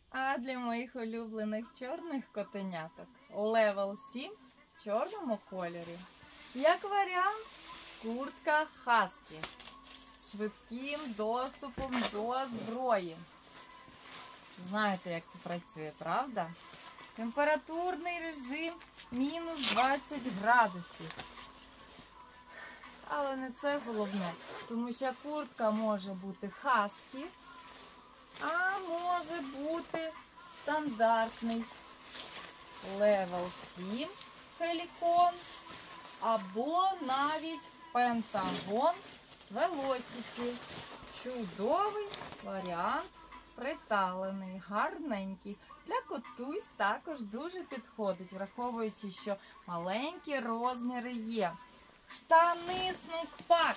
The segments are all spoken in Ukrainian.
А для моїх улюблених чорних котеняток Level 7 в чорному кольорі. Як варіант, куртка Husky з швидким доступом до зброї. Знаєте, як це працює, правда? Температурний режим мінус 20 градусів. Але не це головне, тому що куртка може бути Husky, а може бути стандартний Level 7 Helicon або навіть Pentagon Velocity. Чудовий варіант, приталений, гарненький. Для котусь також дуже підходить, враховуючи, що маленькі розміри є. Штани Снукпак.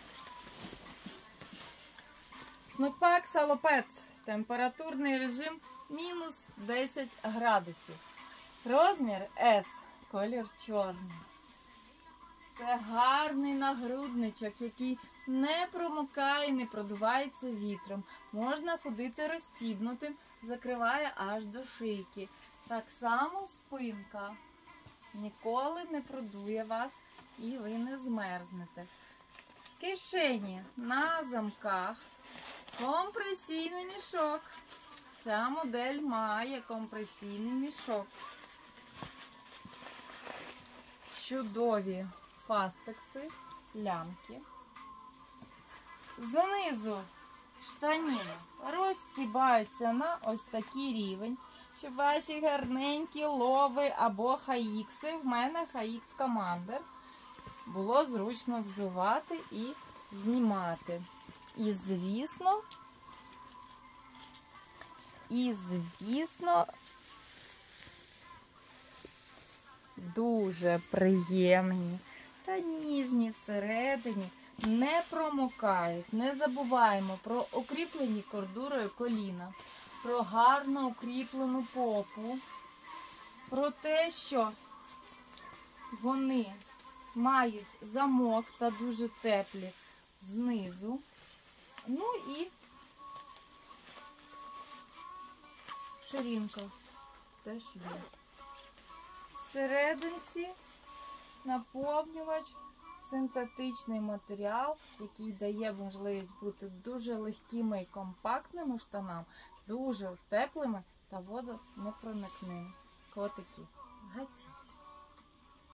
Снукпак Салопец. Температурний режим мінус 10 градусів. Розмір S. Колір чорний. Це гарний нагрудничок, який не промокає, не продувається вітром. Можна ходити розстібнутим, закриває аж до шийки. Так само спинка ніколи не продує вас і ви не змерзнете. Кишені на замках. Компресійний мішок. Ця модель має компресійний мішок. Чудові фастекси, лямки. Знизу штаніни розстібаються на ось такий рівень, щоб ваші гарненькі лови або хаїкси, в мене хаїкс Commander, було зручно взувати і знімати. І звісно, дуже приємні та ніжні всередині, не промокають. Не забуваємо про укріплені кордурою коліна, про гарно укріплену попу, про те, що вони мають замок та дуже теплі знизу. Ну і ширинка теж є. Всерединці наповнювач, синтетичний матеріал, який дає можливість бути дуже легкими і компактними штанам, дуже теплими та водонепроникними. Котики, гатіть!